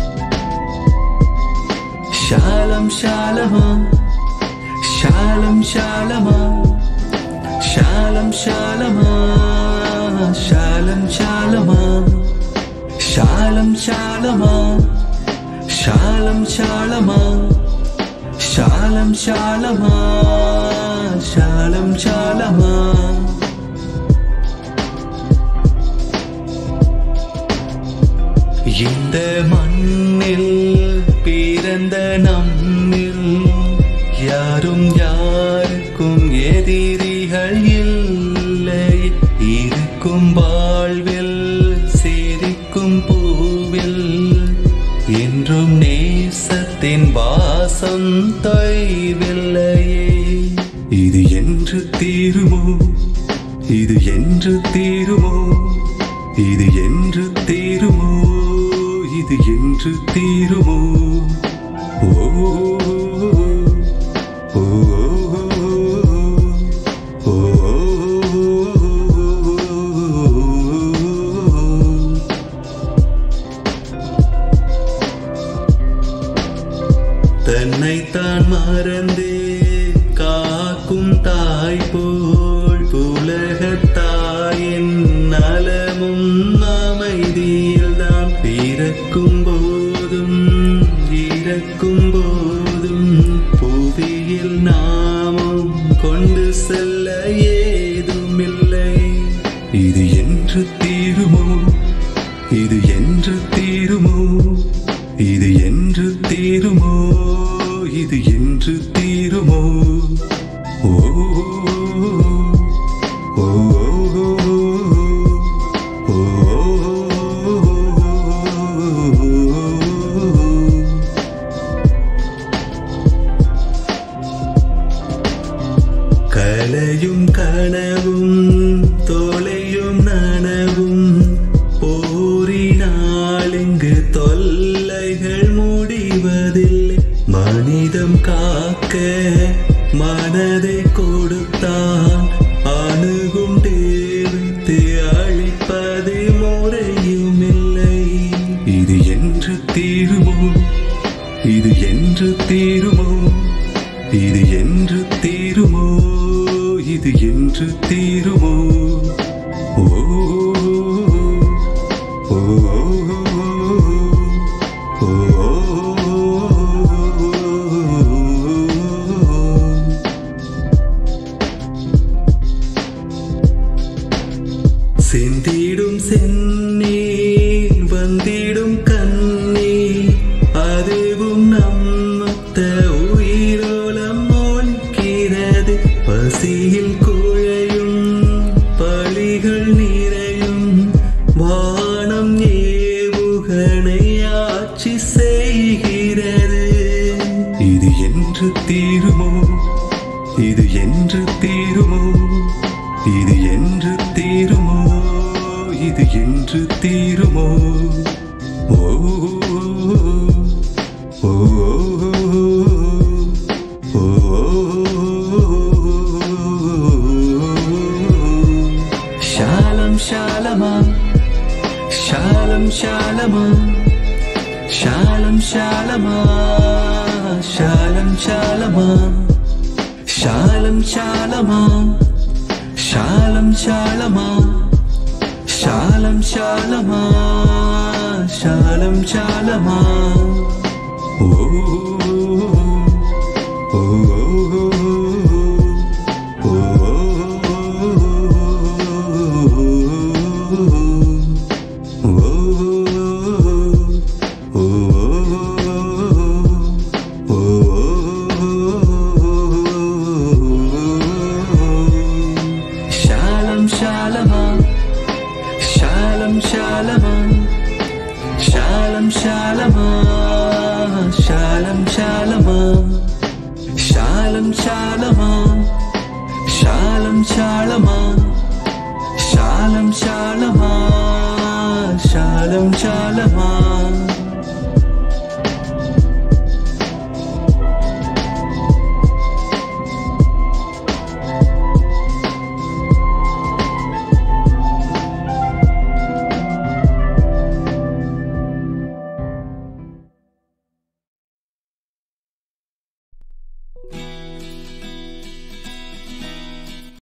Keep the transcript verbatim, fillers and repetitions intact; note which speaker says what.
Speaker 1: Shalom Shalama, Shalom Shalama, Shalom Shalama, Shalom Shalama, Shalom Shalama, Shalom Shalama, Shalom Shalama, Shalom Shalama. இந்த மண்ணில் பிறந்த நம்மில் யாரும் யாருக்கும் எதிரிகள் இல்லை. இருக்கும் வாழ்வில் சிரிக்கும் பூவில் என்றும் நேசத்தின் வாசம் தொய்வில்லையே. இது என்று தீருமோ, இது என்று தீருமோ, இது என்று தீருமோ, இது என்று தீருமோ. ஓ ஓ ஓ தன்னைத்தான் மறந்து காக்கும் தாய் போல் உலகத்தாயின் நலமும் அமைதியில்தான் பிறக்கும் போதும் இறக்கும் போதும் புவியில் நாமும் கொண்டு செல்ல ஏதுமில்லை. இது என்று தீருமோ, இது என்று தீருமோ, இது என்று தீருமோ, இது என்று தீருமோ. ஓ ஓ கலையும் கனவும் தொலையும் நனவும் போரினால் இங்கு தொல்லைகள் முடிவதில்லை. மனிதம் காக்க மனதை கொடுத்தான், அணுகும் தேர்த்து அழிப்பது முறையும் இல்லை. இது என்று தீருமோ, இது என்று தீருமோ, இது என்று தீருமோ, இது என்று தீருமோ. ஓ ஓ ஓ செந்திடும் சென்னீர் வந்திடும் கண்ணீர் அதுவும் நம்மத்த உயிரோலம் ஒழிக்கிறது. பசியில் குழையும் பழிகள் நிறையும் வானம் ஏவுகணை ஆட்சி செய்கிறது. இது என்று தீருமோ, இது என்று தீருமோ, இது என்று தீருமோ, இது என்று தீருமோ. ஓ ஓ ஓ Shalom Shalama, Shalom Shalama, Shalom Shalama, Shalom Shalama, Shalom Shalama, Shalom Shalama, Shalom Shalama, Shalom Shalama. Oh oh oh Shalom Shalama, Shalom Shalama, Shalom Shalama, Shalom Shalama, Shalom Shalama, Shalom Shalama, Shalom Shalama, Shalom Shalama.